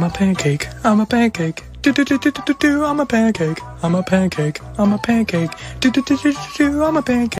I'm a pancake. I'm a pancake. Do-do-do-do-do-do. I'm a pancake. I'm a pancake. I'm a pancake. Do-do-do-do-do-do. I'm a pancake.